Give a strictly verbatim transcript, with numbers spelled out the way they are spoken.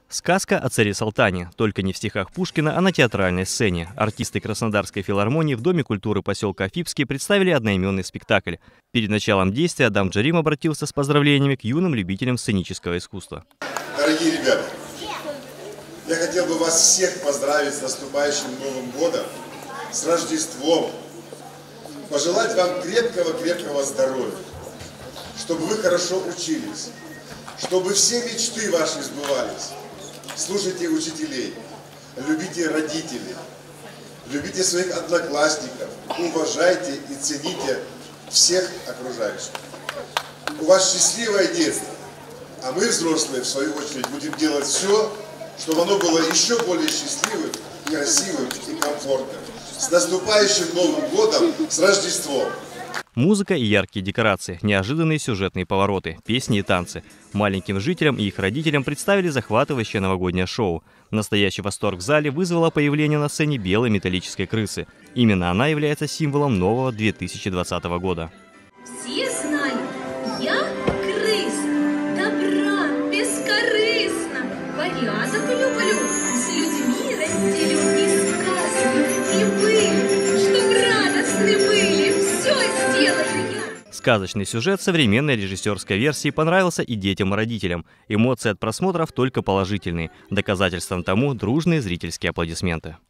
Сказка о царе Салтане, только не в стихах Пушкина, а на театральной сцене. Артисты Краснодарской филармонии в Доме культуры поселка Афипский представили одноименный спектакль. Перед началом действия Адам Джарим обратился с поздравлениями к юным любителям сценического искусства. Дорогие ребята, я хотел бы вас всех поздравить с наступающим Новым годом, с Рождеством, пожелать вам крепкого-крепкого здоровья, чтобы вы хорошо учились, чтобы все мечты ваши сбывались. Слушайте учителей, любите родителей, любите своих одноклассников, уважайте и цените всех окружающих. У вас счастливое детство, а мы, взрослые, в свою очередь, будем делать все, чтобы оно было еще более счастливым, красивым и комфортным. С наступающим Новым годом, с Рождеством! Музыка и яркие декорации, неожиданные сюжетные повороты, песни и танцы. Маленьким жителям и их родителям представили захватывающее новогоднее шоу. Настоящий восторг в зале вызвало появление на сцене белой металлической крысы. Именно она является символом нового две тысячи двадцатого года. Все знают, я крыса, добра, бескорыстна, порядок люблю, с людьми разделю и сказки, и вы, чтоб радостны были, все сделаю я. Сказочный сюжет современной режиссерской версии понравился и детям, и родителям. Эмоции от просмотров только положительные. Доказательством тому дружные зрительские аплодисменты.